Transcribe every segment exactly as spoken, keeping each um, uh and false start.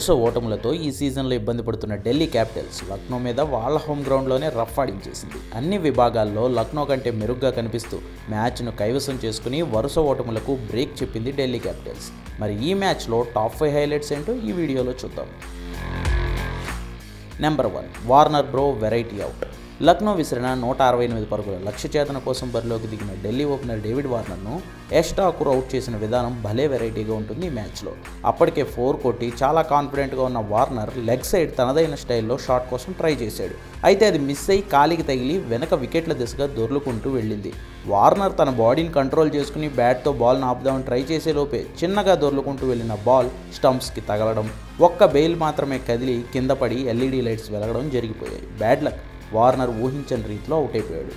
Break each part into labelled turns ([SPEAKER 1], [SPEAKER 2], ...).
[SPEAKER 1] వరుస ఓటములతో ఈ సీజన్లో ఇబ్బంది పడుతున్న ఢిల్లీ క్యాపిటల్స్ లక్నో మీద వాళ్ళ హోమ్ గ్రౌండ్లోనే రఫ్ ఆడించేసింది. అన్ని విభాగాల్లో లక్నో కంటే మెరుగ్గా కనిపిస్తూ మ్యాచ్ను కైవసం చేసుకుని వరుస ఓటములకు బ్రేక్ చెప్పింది ఢిల్లీ క్యాపిటల్స్. మరి ఈ మ్యాచ్లో టాప్ ఫైవ్ హైలైట్స్ ఏంటో ఈ వీడియోలో చూద్దాం. Number one, Warner bro variety out. Lucknow విసిరిన నూట అరవై ఎనిమిది పరుగుల లక్ష్య చేతన కోసం బరిలోకి దిగిన ఢిల్లీ ఓపెనర్ డేవిడ్ వార్నర్ను యష్ ఠాకూర్ అవుట్ చేసిన విధానం భలే వెరైటీగా ఉంటుంది ఈ మ్యాచ్లో. అప్పటికే ఫోర్ కొట్టి చాలా కాన్ఫిడెంట్గా ఉన్న వార్నర్ లెగ్ సైడ్ తనదైన స్టైల్లో షాట్ కోసం ట్రై చేశాడు. అయితే అది మిస్ అయ్యి కాలికి తగిలి వెనక వికెట్ల దిశగా దొర్లుకుంటూ వెళ్ళింది. వార్నర్ తన బాడీని కంట్రోల్ చేసుకుని బ్యాట్తో బాల్ను ఆపుదామని ట్రై చేసేలోపే చిన్నగా దొర్లుకుంటూ వెళ్ళిన బాల్ స్టంప్స్కి తగలడం, ఒక్క బెయిల్ మాత్రమే కదిలి కింద పడి ఎల్ఈడీ లైట్స్ వెలగడం జరిగిపోయాయి. బ్యాడ్ లక్, వార్నర్ ఊహించని రీతిలో అవుట్ అయిపోయాడు.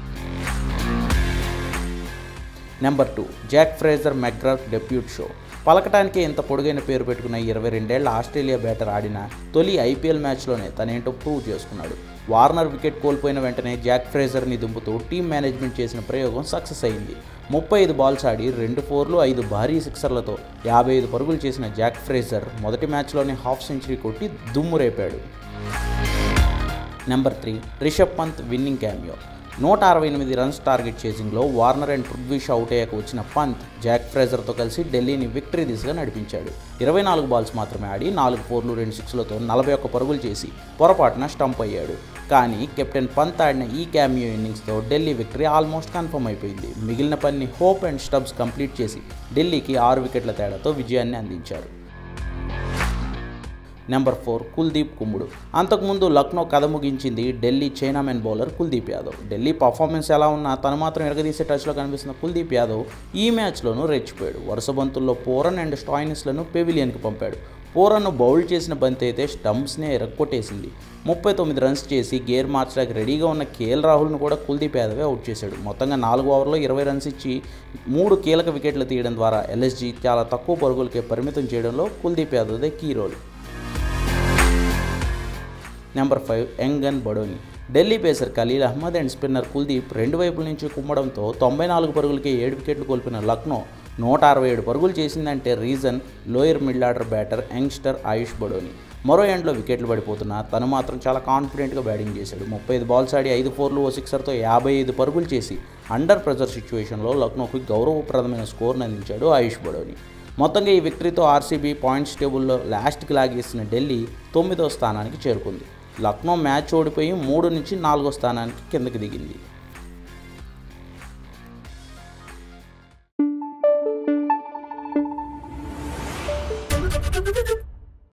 [SPEAKER 1] Number two, Jack Fraser McGrath debut show. పలకటానికే ఇంత పొడుగైన పేరు పెట్టుకున్న ఇరవై రెండేళ్ల ఆస్ట్రేలియా బ్యాటర్ ఆడిన తొలి ఐపీఎల్ మ్యాచ్లోనే తనేంటో ప్రూవ్ చేసుకున్నాడు. వార్నర్ వికెట్ కోల్పోయిన వెంటనే జాక్ ఫ్రేజర్ని దింపుతూ టీం మేనేజ్మెంట్ చేసిన ప్రయోగం సక్సెస్ అయింది. ముప్పై ఐదు బాల్స్ ఆడి రెండు ఫోర్లు ఐదు భారీ సిక్సర్లతో యాభై ఐదు పరుగులు చేసిన జాక్ ఫ్రేజర్ మొదటి మ్యాచ్లోనే హాఫ్ సెంచరీ కొట్టి దుమ్ము రేపాడు. Number three, Rishabh Pant winning cameo. నూట అరవై ఎనిమిది రన్స్ టార్గెట్ చేసింగ్లో Warner and Prithvi Shaw out అయ్యాక వచ్చిన పంత్ జాక్ ఫ్రేజర్తో కలిసి ఢిల్లీని విక్టరీ దిశగా నడిపించాడు. ఇరవై నాలుగు బాల్స్ మాత్రమే ఆడి నాలుగు ఫోర్లు రెండు సిక్స్లతో నలభై ఒక్క పరుగులు చేసి పొరపాటున స్టంప్ అయ్యాడు. కానీ కెప్టెన్ పంత్ ఆడిన ఈ క్యామియో ఇన్నింగ్స్తో ఢిల్లీ విక్టరీ ఆల్మోస్ట్ కన్ఫర్మ్ అయిపోయింది. మిగిలిన పని హోప్ అండ్ స్టబ్స్ కంప్లీట్ చేసి ఢిల్లీకి ఆరు వికెట్ల తేడాతో విజయాన్ని అందించారు. నెంబర్ ఫోర్, కుల్దీప్ కుమ్ముడు. అంతకుముందు లక్నో కథ ముగించింది Delhi chinaman bowler Kuldeep Yadav. Delhi performance ఎలా ఉన్నా తను మాత్రం ఎరగదీసే టచ్లో కనిపిస్తున్న కుల్దీప్ యాదవ్ ఈ మ్యాచ్లోనూ రెచ్చిపోయాడు. వరుస బంతుల్లో పోరన్ అండ్ స్టాయినిస్లను పెవిలియన్కి పంపాడు. పోరన్ను బౌల్డ్ చేసిన బంతి అయితే స్టంప్స్నే ఎరక్కొట్టేసింది. ముప్పై తొమ్మిది రన్స్ చేసి గేర్ మార్చడానికి రెడీగా ఉన్న కేఎల్ రాహుల్ను కూడా కుల్దీప్ యాదవే అవుట్ చేశాడు. మొత్తంగా నాలుగు ఓవర్లో ఇరవై రన్స్ ఇచ్చి మూడు కీలక వికెట్లు తీయడం ద్వారా ఎల్ఎస్జీ చాలా తక్కువ పరుగులకే పరిమితం చేయడంలో కుల్దీప్ యాదవ్దే key role. Number five, young gun Badoni. Delhi pacer Khaleel Ahmed and spinner Kuldeep రెండు వైపుల నుంచి కుమ్మడంతో తొంభై నాలుగు పరుగులకే ఏడు వికెట్లు కోల్పోయిన లక్నో నూట అరవై ఏడు పరుగులు చేసిందంటే reason lower middle order batter youngster Ayush Badoni. మరో ఎండ్లో వికెట్లు పడిపోతున్నా తను మాత్రం చాలా కాన్ఫిడెంట్గా బ్యాటింగ్ చేశాడు. ముప్పై ఐదు బాల్స్ ఆడి ఐదు ఫోర్లు ఓ సిక్సర్తో యాభై ఐదు పరుగులు చేసి అండర్ ప్రెజర్ సిచ్యువేషన్లో లక్నోకి గౌరవప్రదమైన స్కోర్ను అందించాడు ఆయుష్ బడోని. మొత్తంగా ఈ విక్టరీతో ఆర్సీబీ పాయింట్స్ టేబుల్లో లాస్ట్కి లాగేసిన ఢిల్లీ తొమ్మిదో స్థానానికి చేరుకుంది. లక్నో మ్యాచ్ ఓడిపోయి మూడు నుంచి నాలుగో స్థానానికి కిందకి దిగింది.